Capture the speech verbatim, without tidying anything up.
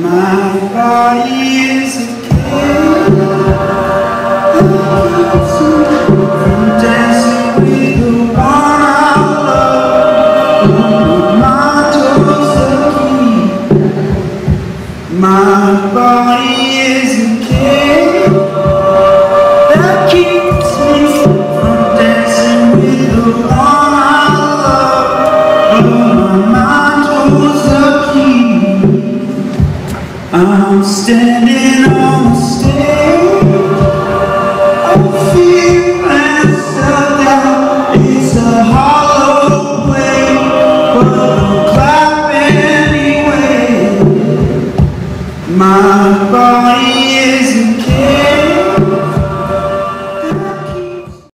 My body is a cage, from dancing with the one I love. My toes are key. My body is a cage that keeps me from dancing with the one I love. My toes are key. I'm standing